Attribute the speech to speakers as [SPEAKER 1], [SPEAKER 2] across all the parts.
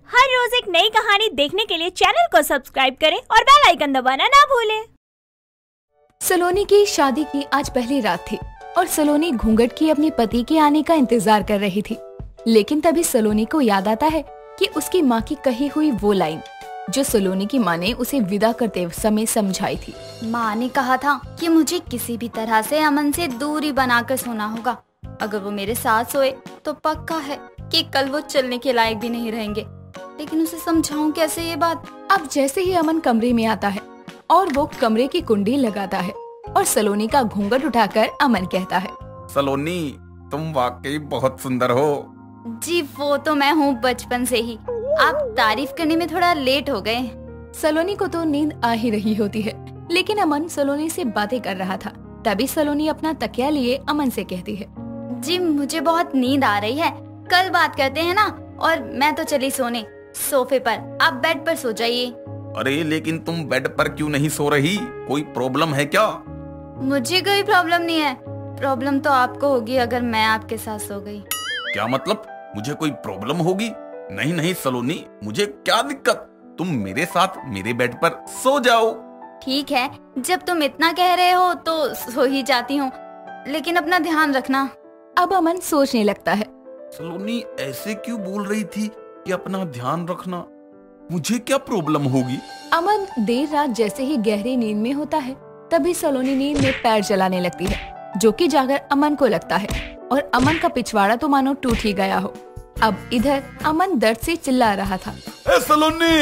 [SPEAKER 1] हर रोज एक नई कहानी देखने के लिए चैनल को सब्सक्राइब करें और बेल आइकन दबाना ना भूलें।
[SPEAKER 2] सलोनी की शादी की आज पहली रात थी और सलोनी घूंघट की अपने पति के आने का इंतजार कर रही थी। लेकिन तभी सलोनी को याद आता है कि उसकी माँ की कही हुई वो लाइन जो सलोनी की माँ ने उसे विदा करते समय समझाई थी।
[SPEAKER 3] माँ ने कहा था कि मुझे किसी भी तरह से अमन से दूरी बनाकर सोना होगा। अगर वो मेरे साथ सोए तो पक्का है कि कल वो चलने के लायक भी नहीं रहेंगे। लेकिन उसे समझाऊं कैसे ये बात।
[SPEAKER 2] अब जैसे ही अमन कमरे में आता है और वो कमरे की कुंडी लगाता है और सलोनी का घूंघट उठाकर अमन कहता है,
[SPEAKER 4] सलोनी तुम वाकई बहुत सुंदर हो।
[SPEAKER 3] जी वो तो मैं हूँ बचपन से ही। आप तारीफ करने में थोड़ा लेट हो गए।
[SPEAKER 2] सलोनी को तो नींद आ ही रही होती है, लेकिन अमन सलोनी से बातें कर रहा था। तभी सलोनी अपना तकिया लिए अमन से कहती है,
[SPEAKER 3] जी मुझे बहुत नींद आ रही है, कल बात करते हैं ना। और मैं तो चली सोने, सोफे पर, आप बेड पर सो जाइए।
[SPEAKER 4] अरे लेकिन तुम बेड पर क्यों नहीं सो रही? कोई प्रॉब्लम है क्या?
[SPEAKER 3] मुझे कोई प्रॉब्लम नहीं है। प्रॉब्लम तो आपको होगी अगर मैं आपके साथ सो गई।
[SPEAKER 4] क्या मतलब? मुझे कोई प्रॉब्लम होगी? नहीं नहीं सलोनी, मुझे क्या दिक्कत? तुम मेरे साथ मेरे बेड पर सो जाओ।
[SPEAKER 3] ठीक है, जब तुम इतना कह रहे हो तो सो ही जाती हूँ, लेकिन अपना ध्यान रखना।
[SPEAKER 2] अब अमन सोचने लगता है,
[SPEAKER 4] सलोनी ऐसे क्यों बोल रही थी कि अपना ध्यान रखना? मुझे क्या प्रॉब्लम होगी?
[SPEAKER 2] अमन देर रात जैसे ही गहरी नींद में होता है तभी सलोनी नींद में पैर चलाने लगती है, जो कि जाकर अमन को लगता है और अमन का पिछवाड़ा तो मानो टूट ही गया हो। अब इधर अमन दर्द से चिल्ला रहा था,
[SPEAKER 4] ए सलोनी,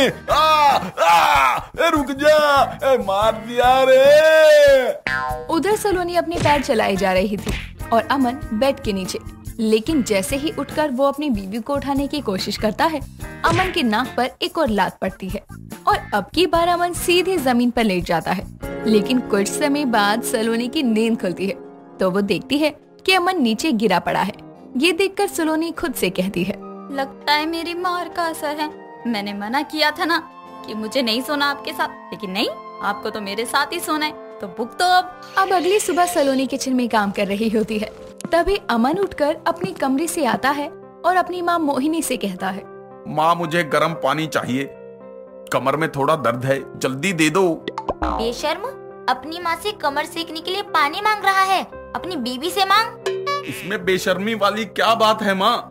[SPEAKER 4] रुक जा, मार दिया रे।
[SPEAKER 2] उधर सलोनी अपने पैर चलाए जा रही थी और अमन बेड के नीचे। लेकिन जैसे ही उठकर वो अपनी बीवी को उठाने की कोशिश करता है, अमन की नाक पर एक और लात पड़ती है और अब की बार अमन सीधे जमीन पर लेट जाता है। लेकिन कुछ समय बाद सलोनी की नींद खुलती है तो वो देखती है कि अमन नीचे गिरा पड़ा है। ये देखकर सलोनी खुद से कहती है,
[SPEAKER 3] लगता है मेरी मार का असर है। मैंने मना किया था ना कि मुझे नहीं सोना आपके साथ, लेकिन नहीं, आपको तो मेरे साथ ही सोना है, तो बुक तो अब
[SPEAKER 2] अगली सुबह सलोनी किचन में काम कर रही होती है। तभी अमन उठकर अपने कमरे से आता है और अपनी माँ मोहिनी से कहता है,
[SPEAKER 4] माँ मुझे गर्म पानी चाहिए, कमर में थोड़ा दर्द है, जल्दी दे दो।
[SPEAKER 5] बेशर्म, अपनी माँ से कमर सेकने के लिए पानी मांग रहा है, अपनी बीवी से मांग।
[SPEAKER 4] इसमें बेशर्मी वाली क्या बात है माँ?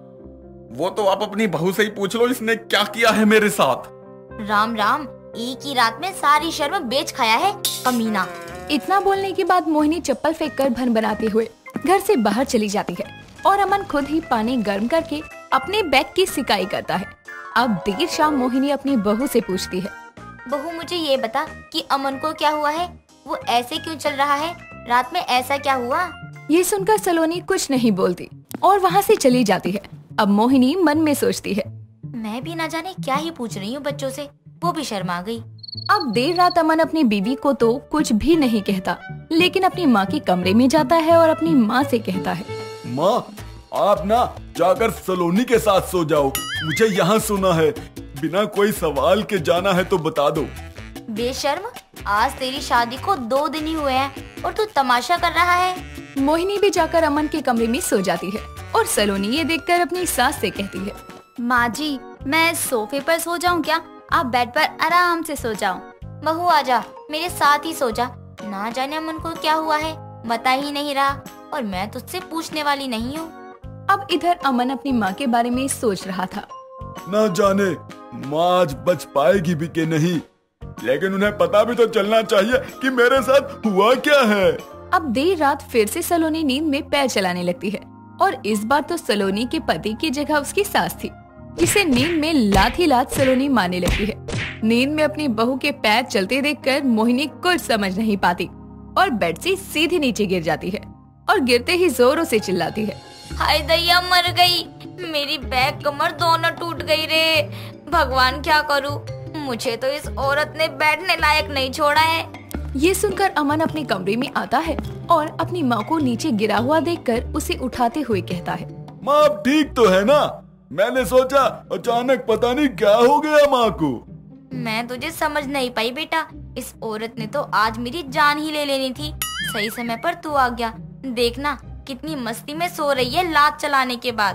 [SPEAKER 4] वो तो आप अपनी बहू से ही पूछ लो, इसने क्या किया है मेरे साथ।
[SPEAKER 5] राम राम, एक ही रात में सारी शर्म बेच खाया है कमीना।
[SPEAKER 2] इतना बोलने के बाद मोहिनी चप्पल फेंककर भन बनाते हुए घर से बाहर चली जाती है और अमन खुद ही पानी गर्म करके अपने बैग की सिकाई करता है। अब देर शाम मोहिनी अपनी बहू से पूछती है,
[SPEAKER 5] बहू मुझे ये बता कि अमन को क्या हुआ है, वो ऐसे क्यों चल रहा है, रात में ऐसा क्या हुआ?
[SPEAKER 2] ये सुनकर सलोनी कुछ नहीं बोलती और वहाँ से चली जाती है। अब मोहिनी मन में सोचती है,
[SPEAKER 5] मैं भी ना जाने क्या ही पूछ रही हूँ बच्चों से, वो भी शर्मा गई।
[SPEAKER 2] अब देर रात अमन अपनी बीवी को तो कुछ भी नहीं कहता, लेकिन अपनी माँ के कमरे में जाता है और अपनी माँ से कहता है,
[SPEAKER 6] माँ आप ना जाकर सलोनी के साथ सो जाओ, मुझे यहाँ सोना है, बिना कोई सवाल के जाना है तो बता दो।
[SPEAKER 5] बेशर्म, आज तेरी शादी को 2 दिन ही हुए हैं और तू तमाशा कर रहा है।
[SPEAKER 2] मोहिनी भी जाकर अमन के कमरे में सो जाती है और सलोनी ये देखकर अपनी सास से कहती है,
[SPEAKER 3] माँ जी मैं सोफे पर सो जाऊँ क्या? आप बेड पर आराम से सो जाओ।
[SPEAKER 5] बहू आजा, मेरे साथ ही सो जा। ना जाने अमन को क्या हुआ है, बता ही नहीं रहा, और मैं तुझसे पूछने वाली नहीं हूँ।
[SPEAKER 2] अब इधर अमन अपनी माँ के बारे में सोच रहा था,
[SPEAKER 6] ना जाने माँ आज बच पाएगी भी कि नहीं, लेकिन उन्हें पता भी तो चलना चाहिए कि मेरे साथ हुआ क्या है।
[SPEAKER 2] अब देर रात फिर से सलोनी नींद में पैर चलाने लगती है और इस बार तो सलोनी के पति की जगह उसकी सास थी, जिसे नींद में लात ही लात सलोनी मारने लगती है। नींद में अपनी बहू के पैर चलते देखकर मोहिनी कुछ समझ नहीं पाती और बेड से सीधे नीचे गिर जाती है और गिरते ही जोरों से चिल्लाती है,
[SPEAKER 5] हाय दैया, मर गई, मेरी बैक कमर दोनों टूट गई रे। भगवान क्या करूँ, मुझे तो इस औरत ने बैठने लायक नहीं छोड़ा है।
[SPEAKER 2] ये सुनकर अमन अपने कमरे में आता है और अपनी माँ को नीचे गिरा हुआ देखकर उसे उठाते हुए कहता है,
[SPEAKER 6] माँ आप ठीक तो है ना? मैंने सोचा अचानक पता नहीं क्या हो गया माँ को।
[SPEAKER 5] मैं तुझे समझ नहीं पाई बेटा, इस औरत ने तो आज मेरी जान ही ले लेनी थी। सही समय पर तू आ गया। देखना कितनी मस्ती में सो रही है लात चलाने के बाद।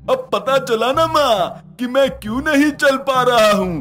[SPEAKER 6] अब पता चला ना माँ कि मैं क्यों नहीं चल पा रहा हूँ।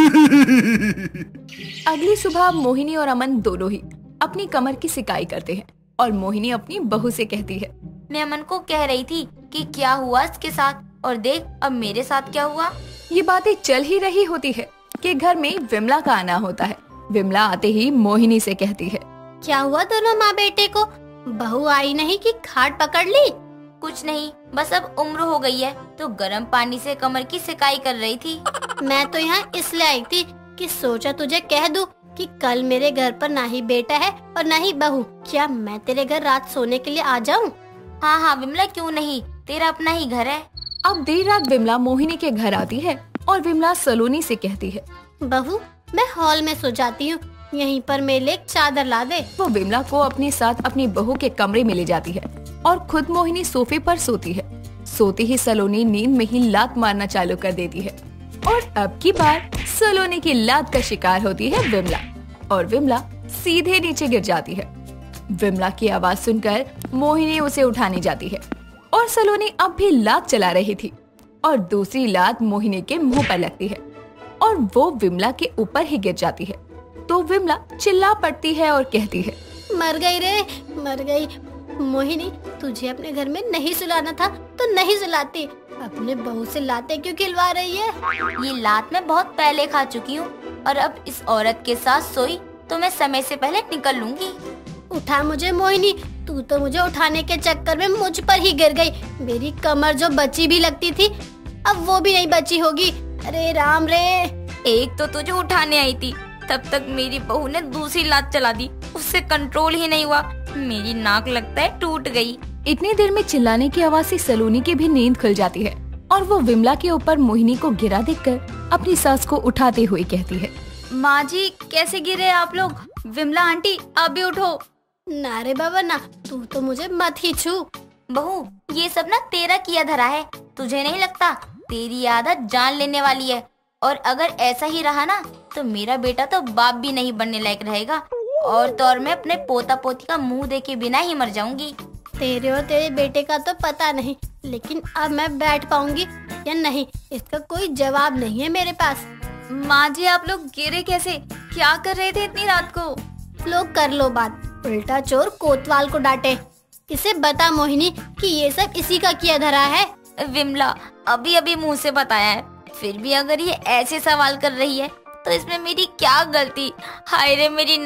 [SPEAKER 2] अगली सुबह मोहिनी और अमन दोनों ही अपनी कमर की सिकाई करते हैं और मोहिनी अपनी बहू से कहती है,
[SPEAKER 5] मैं अमन को कह रही थी कि क्या हुआ इसके साथ, और देख अब मेरे साथ क्या हुआ।
[SPEAKER 2] ये बातें चल ही रही होती है कि घर में विमला का आना होता है। विमला आते ही मोहिनी से कहती है,
[SPEAKER 3] क्या हुआ दोनों माँ बेटे को? बहू आई नहीं कि खाट पकड़ ली?
[SPEAKER 5] कुछ नहीं, बस अब उम्र हो गई है तो गर्म पानी से कमर की सिकाई कर रही थी।
[SPEAKER 3] मैं तो यहाँ इसलिए आई थी कि सोचा तुझे कह दूं कि कल मेरे घर पर ना ही बेटा है और ना ही बहू। क्या मैं तेरे घर रात सोने के लिए आ जाऊँ?
[SPEAKER 5] हाँ हाँ विमला, क्यों नहीं, तेरा अपना ही घर है।
[SPEAKER 2] अब देर रात विमला मोहिनी के घर आती है और विमला सलोनी से कहती है,
[SPEAKER 3] बहू मैं हॉल में सो जाती हूँ, यहीं पर मेरे लिए एक चादर ला दे।
[SPEAKER 2] वो विमला को अपने साथ अपनी बहू के कमरे में ले जाती है और खुद मोहिनी सोफे पर सोती है। सोते ही सलोनी नींद में ही लात मारना चालू कर देती है और अब की बार सलोनी की लात का शिकार होती है विमला और विमला सीधे नीचे गिर जाती है। विमला की आवाज सुनकर मोहिनी उसे उठाने जाती है और सलोनी अब भी लात चला रही थी और दूसरी लात मोहिनी के मुंह पर लगती है और वो विमला के ऊपर ही गिर जाती है। तो विमला चिल्ला पड़ती है और कहती है,
[SPEAKER 3] मर गई रे, मर गई। मोहिनी तुझे अपने घर में नहीं सुलाना था तो नहीं सुलाती, अपने बहू से लाते क्यों खिलवा रही है?
[SPEAKER 5] ये लात मैं बहुत पहले खा चुकी हूँ और अब इस औरत के साथ सोई तो मैं समय से पहले निकल लूंगी।
[SPEAKER 3] उठा मुझे मोहिनी, तू तो मुझे उठाने के चक्कर में मुझ पर ही गिर गई। मेरी कमर जो बची भी लगती थी अब वो भी नहीं बची होगी। अरे राम रे।
[SPEAKER 5] एक तो तुझे उठाने आई थी, तब तक मेरी बहू ने दूसरी लात चला दी, उससे कंट्रोल ही नहीं हुआ, मेरी नाक लगता है टूट गई।
[SPEAKER 2] इतनी देर में चिल्लाने की आवाज से सलोनी की भी नींद खुल जाती है और वो विमला के ऊपर मोहिनी को गिरा देखकर अपनी सास को उठाते हुए कहती है,
[SPEAKER 5] माँ जी कैसे गिरे आप लोग? विमला आंटी आप भी उठो।
[SPEAKER 3] ना रे बाबा ना, तू तो मुझे मत ही छू।
[SPEAKER 5] बहू ये सब ना तेरा किया धरा है, तुझे नहीं लगता तेरी आदत जान लेने वाली है, और अगर ऐसा ही रहा ना तो मेरा बेटा तो बाप भी नहीं बनने लायक रहेगा, और तो और मैं अपने पोता पोती का मुंह देखे बिना ही मर जाऊंगी।
[SPEAKER 3] तेरे और तेरे बेटे का तो पता नहीं, लेकिन अब मैं बैठ पाऊंगी या नहीं इसका कोई जवाब नहीं है मेरे पास।
[SPEAKER 5] माँ जी आप लोग गिरे कैसे? क्या कर रहे थे इतनी रात को?
[SPEAKER 3] लोग कर लो बात, उल्टा चोर कोतवाल को डांटे। इसे बता मोहिनी कि ये सब इसी का किया धरा है।
[SPEAKER 5] विमला अभी अभी मुंह से बताया है, फिर भी अगर ये ऐसे सवाल कर रही है तो इसमें मेरी क्या गलती? हाय रे मेरी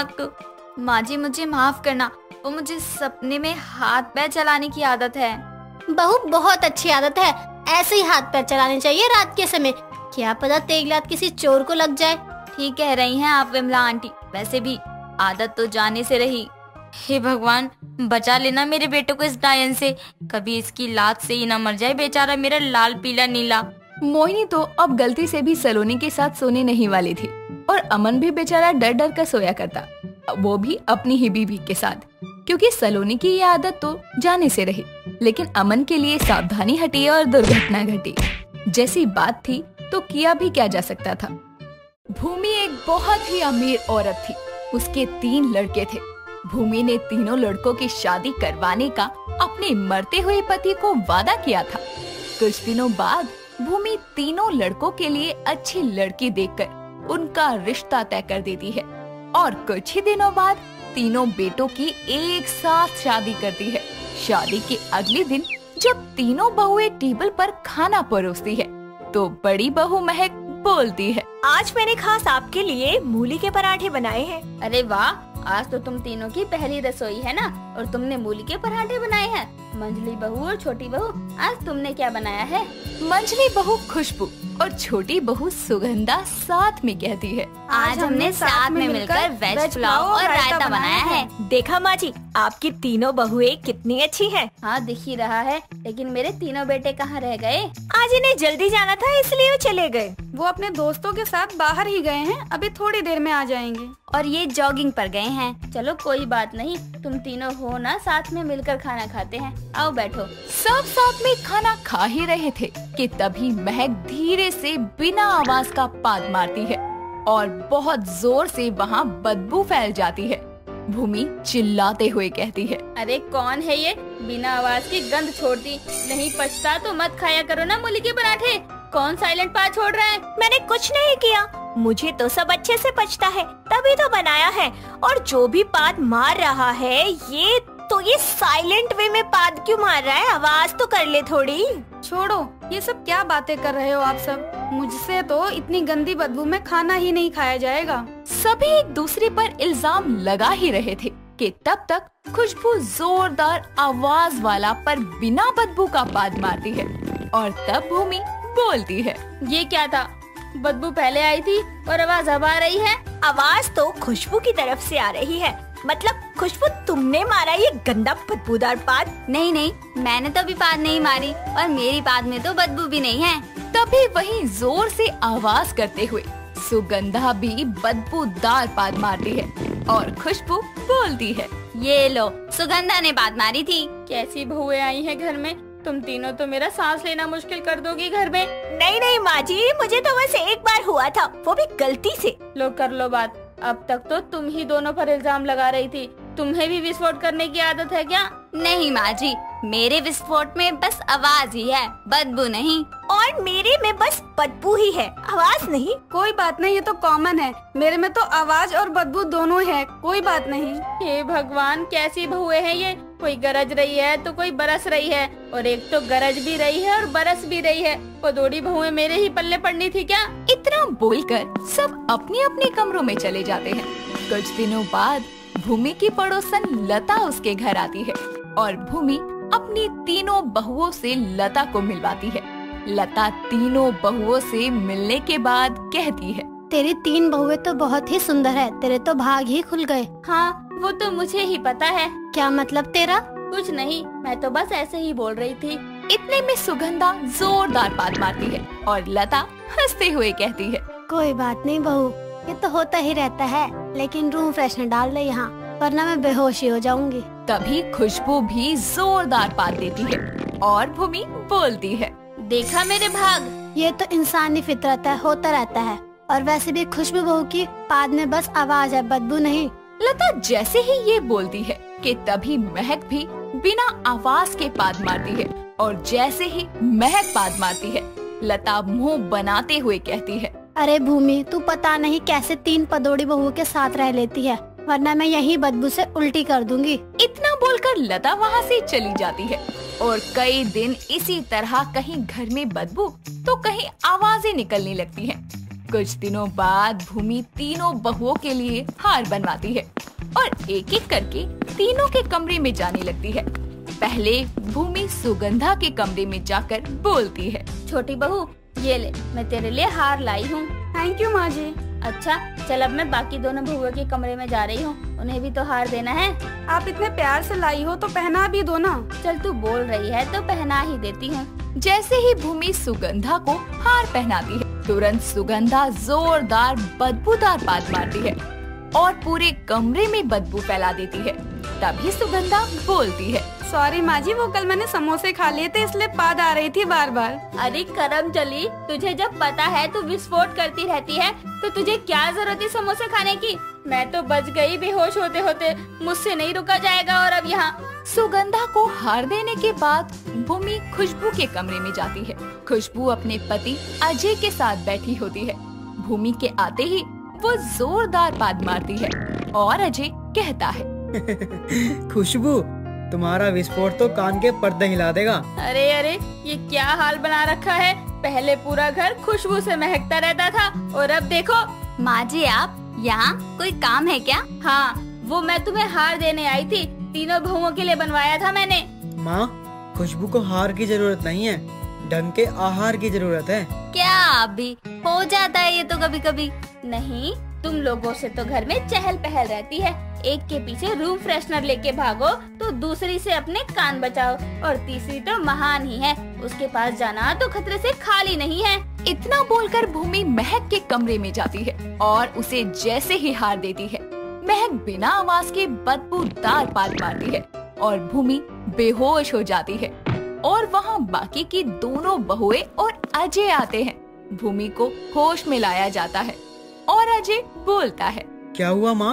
[SPEAKER 5] नाक। माँ जी मुझे माफ करना, वो मुझे सपने में हाथ पैर चलाने की आदत है।
[SPEAKER 3] बहू बहुत अच्छी आदत है, ऐसे ही हाथ पैर चलाने चाहिए रात के समय, क्या पता तेरी लात किसी चोर को लग जाए।
[SPEAKER 5] ठीक कह रही हैं आप विमला आंटी, वैसे भी आदत तो जाने से रही। हे भगवान बचा लेना मेरे बेटे को इस डायन से, कभी इसकी लात से ही ना मर जाए बेचारा मेरा लाल पीला नीला।
[SPEAKER 2] मोहिनी तो अब गलती से भी सलोनी के साथ सोने नहीं वाली थी और अमन भी बेचारा डर डर कर सोया करता, वो भी अपनी ही बीवी के साथ, क्योंकि सलोनी की ये आदत तो जाने से रही, लेकिन अमन के लिए सावधानी हटी और दुर्घटना घटी। जैसी बात थी तो किया भी क्या जा सकता था। भूमि एक बहुत ही अमीर औरत थी, उसके 3 लड़के थे। भूमि ने तीनों लड़कों की शादी करवाने का अपने मरते हुए पति को वादा किया था। कुछ दिनों बाद भूमि तीनों लड़कों के लिए अच्छी लड़की देखकर उनका रिश्ता तय कर देती है और कुछ ही दिनों बाद तीनों बेटों की एक साथ शादी करती है। शादी के अगले दिन जब तीनों बहुएं टेबल पर खाना परोसती है तो बड़ी बहू महक बोलती है,
[SPEAKER 1] आज मैंने खास आपके लिए मूली के पराठे बनाए हैं।
[SPEAKER 5] अरे वाह, आज तो तुम तीनों की पहली रसोई है ना, और तुमने मूली के पराठे बनाए हैं। मंझली बहू और छोटी बहू, आज तुमने क्या बनाया है?
[SPEAKER 2] मंझली बहू खुशबू और छोटी बहू सुगंधा साथ में कहती है,
[SPEAKER 5] आज हमने साथ में मिलकर वेज पुलाव और रायता बनाया है।
[SPEAKER 1] देखा माँ जी, आपकी तीनों बहुएं कितनी अच्छी हैं।
[SPEAKER 5] हाँ दिख ही रहा है, लेकिन मेरे तीनों बेटे कहाँ रह गए?
[SPEAKER 1] आज इन्हें जल्दी जाना था इसलिए वो चले गए।
[SPEAKER 7] वो अपने दोस्तों के साथ बाहर ही गए हैं, अभी थोड़ी देर में आ जाएंगे।
[SPEAKER 5] और ये जॉगिंग पर गए हैं। चलो कोई बात नहीं, तुम तीनों हो ना, साथ में मिलकर खाना खाते हैं, आओ बैठो।
[SPEAKER 2] सब साथ में खाना खा ही रहे थे कि तभी महक धीरे से बिना आवाज का पाद मारती है और बहुत जोर से वहाँ बदबू फैल जाती है। भूमि चिल्लाते हुए कहती है,
[SPEAKER 3] अरे कौन है ये, बिना आवाज की गंध छोड़ती, नहीं पछता तो मत खाया करो ना मूली के पराठे। कौन साइलेंट पार्ट छोड़ रहा है?
[SPEAKER 1] मैंने कुछ नहीं किया, मुझे तो सब अच्छे से पचता है, तभी तो बनाया है। और जो भी पाद मार रहा है ये साइलेंट वे में पाद क्यों मार रहा है? आवाज तो कर ले थोड़ी।
[SPEAKER 7] छोड़ो, ये सब क्या बातें कर रहे हो आप सब। मुझसे तो इतनी गंदी बदबू में खाना ही नहीं खाया जाएगा।
[SPEAKER 2] सभी एक दूसरे पर इल्जाम लगा ही रहे थे कि तब तक खुशबू जोरदार आवाज वाला पर बिना बदबू का पाद मारती है और तब भूमि बोलती है,
[SPEAKER 3] ये क्या था? बदबू पहले आई थी और आवाज अब आ रही है।
[SPEAKER 1] आवाज तो खुशबू की तरफ से आ रही है, मतलब खुशबू तुमने मारा ये गंदा बदबूदार पाद।
[SPEAKER 3] नहीं नहीं, मैंने तो अभी पाद नहीं मारी और मेरी पाद में तो बदबू भी नहीं है।
[SPEAKER 2] तभी वहीं जोर से आवाज करते हुए सुगंधा भी बदबूदार पाद मारती है और खुशबू बोलती है,
[SPEAKER 3] ये लो, सुगंधा ने पाद मारी थी। कैसी बहुएं आई हैं घर में, तुम तीनों तो मेरा सांस लेना मुश्किल कर दोगी घर में।
[SPEAKER 1] नहीं नहीं माँ जी, मुझे तो बस एक बार हुआ था, वो भी गलती से।
[SPEAKER 3] लो कर लो बात। अब तक तो तुम ही दोनों पर इल्जाम लगा रही थी। तुम्हें भी विस्फोट करने की आदत है क्या?
[SPEAKER 5] नहीं माँ जी, मेरे विस्फोट में बस आवाज ही है, बदबू नहीं।
[SPEAKER 1] और मेरे में बस बदबू ही है, आवाज नहीं।
[SPEAKER 7] कोई बात नहीं, ये तो कॉमन है। मेरे में तो आवाज और बदबू दोनों है, कोई बात नहीं।
[SPEAKER 3] हे भगवान, कैसी बहुएं हैं ये, कोई गरज रही है तो कोई बरस रही है, और एक तो गरज भी रही है और बरस भी रही है। वो दोड़ी बहुएं मेरे ही पल्ले पड़नी थी क्या?
[SPEAKER 2] इतना बोलकर सब अपने अपने कमरों में चले जाते हैं। कुछ दिनों बाद भूमि की पड़ोसन लता उसके घर आती है और भूमि अपनी तीनों बहुओं से लता को मिलवाती है। लता तीनों बहुओं से मिलने के बाद कहती है,
[SPEAKER 8] तेरी 3 बहुएं तो बहुत ही सुंदर है, तेरे तो भाग ही खुल गए।
[SPEAKER 3] हाँ, वो तो मुझे ही पता है।
[SPEAKER 8] क्या मतलब तेरा?
[SPEAKER 3] कुछ नहीं, मैं तो बस ऐसे ही बोल रही थी।
[SPEAKER 2] इतने में सुगंधा जोरदार पाद मारती है और लता हंसते हुए कहती है,
[SPEAKER 8] कोई बात नहीं बहू, ये तो होता ही रहता है, लेकिन रूम फ्रेशनर डाल दे यहाँ, वरना मैं बेहोश ही हो जाऊंगी।
[SPEAKER 2] तभी खुशबू भी जोरदार पाद देती है और भूमि बोलती है,
[SPEAKER 3] देखा मेरे भाग।
[SPEAKER 8] ये तो इंसानी फितरत है, होता रहता है। और वैसे भी खुशबू बहू की पाद में बस आवाज है, बदबू नहीं।
[SPEAKER 2] लता जैसे ही ये बोलती है कि तभी महक भी बिना आवाज के पाद मारती है और जैसे ही महक पाद मारती है, लता मुंह बनाते हुए कहती है,
[SPEAKER 8] अरे भूमि, तू पता नहीं कैसे 3 पदोड़ी बहुओं के साथ रह लेती है, वरना मैं यही बदबू से उल्टी कर दूंगी।
[SPEAKER 2] इतना बोलकर लता वहाँ से चली जाती है और कई दिन इसी तरह कहीं घर में बदबू तो कहीं आवाजें निकलने लगती हैं। कुछ दिनों बाद भूमि तीनों बहुओं के लिए हार बनवाती है और एक एक करके तीनों के कमरे में जाने लगती है। पहले भूमि सुगंधा के कमरे में जाकर बोलती है,
[SPEAKER 3] छोटी बहू, ये ले, मैं तेरे लिए हार लाई हूँ।
[SPEAKER 7] थैंक यू माँ जी।
[SPEAKER 3] अच्छा चल, अब मैं बाकी दोनों बहुओं के कमरे में जा रही हूँ, उन्हें भी तो हार देना है।
[SPEAKER 7] आप इतने प्यार से लाई हो तो पहना भी दो ना।
[SPEAKER 3] चल, तू बोल रही है तो पहना ही देती हूँ।
[SPEAKER 2] जैसे ही भूमि सुगंधा को हार पहनाती है, तुरंत सुगंधा जोरदार बदबूदार पाद मारती है और पूरे कमरे में बदबू फैला देती है। तभी सुगंधा बोलती है,
[SPEAKER 7] सॉरी माँ जी, वो कल मैंने समोसे खा लिए थे, इसलिए पाद आ रही थी बार बार।
[SPEAKER 3] अरे करम चली, तुझे जब पता है तू विस्फोट करती रहती है तो तुझे क्या जरूरत है समोसे खाने की? मैं तो बच गई बेहोश होते होते, मुझसे नहीं रुका जाएगा। और अब यहाँ
[SPEAKER 2] सुगंधा को हार देने के बाद भूमि खुशबू के कमरे में जाती है। खुशबू अपने पति अजय के साथ बैठी होती है। भूमि के आते ही वो जोरदार पाद मारती है और अजय कहता है,
[SPEAKER 9] खुशबू, तुम्हारा विस्फोट तो कान के पर्दे हिला देगा।
[SPEAKER 3] अरे अरे, ये क्या हाल बना रखा है। पहले पूरा घर खुशबू से महकता रहता था और अब देखो।
[SPEAKER 5] माँ जी, आप यहाँ कोई काम है क्या?
[SPEAKER 3] हाँ, वो मैं तुम्हें हार देने आई थी, तीनों बहुओं के लिए बनवाया था मैंने।
[SPEAKER 9] माँ, खुशबू को हार की जरूरत नहीं है, ढंग के आहार की जरूरत है।
[SPEAKER 5] क्या अभी हो जाता है ये तो कभी कभी।
[SPEAKER 3] नहीं, तुम लोगों से तो घर में चहल पहल रहती है। एक के पीछे रूम फ्रेशनर लेके भागो तो दूसरी से अपने कान बचाओ, और तीसरी तो महान ही है, उसके पास जाना तो खतरे से खाली नहीं है।
[SPEAKER 2] इतना बोलकर भूमि महक के कमरे में जाती है और उसे जैसे ही हार देती है, महक बिना आवाज के बदबूदार पाद मारती है और भूमि बेहोश हो जाती है। और वहाँ बाकी की दोनों बहुएं और अजय आते हैं। भूमि को होश में लाया जाता है और अजय बोलता है,
[SPEAKER 9] क्या हुआ माँ,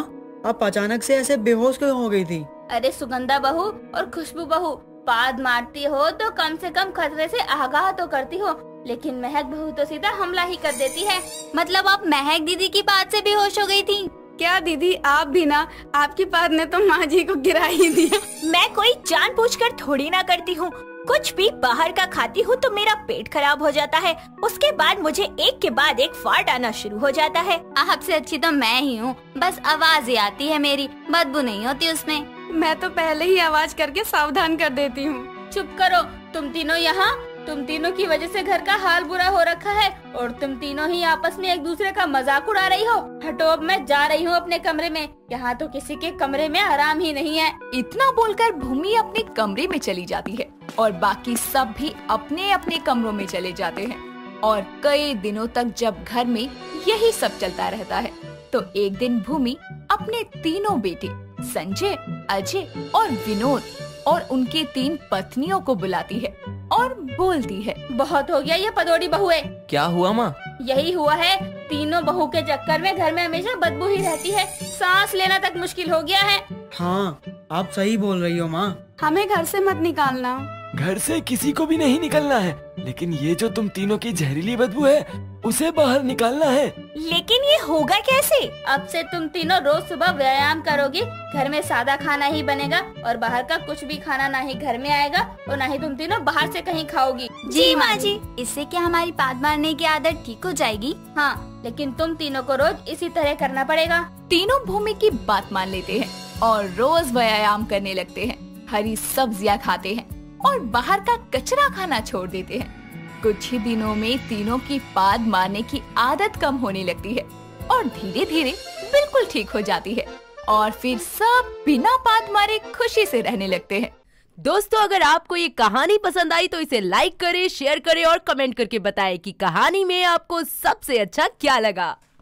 [SPEAKER 9] आप अचानक से ऐसे बेहोश क्यों हो गई थी?
[SPEAKER 3] अरे सुगंधा बहू और खुशबू बहू, पाद मारती हो तो कम से कम खतरे से आगाह तो करती हो, लेकिन महक बहू तो सीधा हमला ही कर देती है।
[SPEAKER 5] मतलब आप महक दीदी की बात से बेहोश हो गई थी?
[SPEAKER 7] क्या दीदी, आप भी ना, आपकी पाद ने तो माँ जी को गिरा ही दिया।
[SPEAKER 1] मैं कोई जानबूझकर थोड़ी ना करती हूँ। कुछ भी बाहर का खाती हूँ तो मेरा पेट खराब हो जाता है। उसके बाद मुझे एक के बाद एक फाड़ आना शुरू हो जाता है।
[SPEAKER 5] आपसे अच्छी तो मैं ही हूँ, बस आवाज ही आती है मेरी, बदबू नहीं होती उसमें।
[SPEAKER 7] मैं तो पहले ही आवाज करके सावधान कर देती हूँ।
[SPEAKER 3] चुप करो तुम तीनों यहाँ। तुम तीनों की वजह से घर का हाल बुरा हो रखा है और तुम तीनों ही आपस में एक दूसरे का मजाक उड़ा रही हो। हटो, अब मैं जा रही हूँ अपने कमरे में। यहाँ तो किसी के कमरे में आराम ही नहीं है।
[SPEAKER 2] इतना बोलकर भूमि अपने कमरे में चली जाती है और बाकी सब भी अपने अपने कमरों में चले जाते हैं। और कई दिनों तक जब घर में यही सब चलता रहता है तो एक दिन भूमि अपने तीनों बेटे संजय, अजय और विनोद और उनके 3 पत्नियों को बुलाती है और बोलती है,
[SPEAKER 3] बहुत हो गया ये पदोड़ी बहुए।
[SPEAKER 10] क्या हुआ माँ?
[SPEAKER 3] यही हुआ है, तीनों बहू के चक्कर में घर में हमेशा बदबू ही रहती है, सांस लेना तक मुश्किल हो गया है।
[SPEAKER 9] हाँ, आप सही बोल रही हो माँ।
[SPEAKER 7] हमें घर से मत निकालना।
[SPEAKER 10] घर से किसी को भी नहीं निकलना है, लेकिन ये जो तुम तीनों की जहरीली बदबू है उसे बाहर निकालना है।
[SPEAKER 1] लेकिन ये होगा कैसे?
[SPEAKER 3] अब से तुम तीनों रोज सुबह व्यायाम करोगी। घर में सादा खाना ही बनेगा और बाहर का कुछ भी खाना ना ही घर में आएगा और ना ही तुम तीनों बाहर से कहीं खाओगी।
[SPEAKER 5] जी माँ जी। इससे क्या हमारी पाद मारने की आदत ठीक हो जाएगी?
[SPEAKER 3] हाँ, लेकिन तुम तीनों को रोज इसी तरह करना पड़ेगा।
[SPEAKER 2] तीनों भूमि की बात मान लेते हैं और रोज व्यायाम करने लगते हैं, हरी सब्जियां खाते हैं और बाहर का कचरा खाना छोड़ देते हैं। कुछ ही दिनों में तीनों की पाद मारने की आदत कम होने लगती है और धीरे धीरे बिल्कुल ठीक हो जाती है और फिर सब बिना पाद मारे खुशी से रहने लगते हैं।
[SPEAKER 11] दोस्तों, अगर आपको ये कहानी पसंद आई तो इसे लाइक करें, शेयर करें और कमेंट करके बताएं कि कहानी में आपको सबसे अच्छा क्या लगा।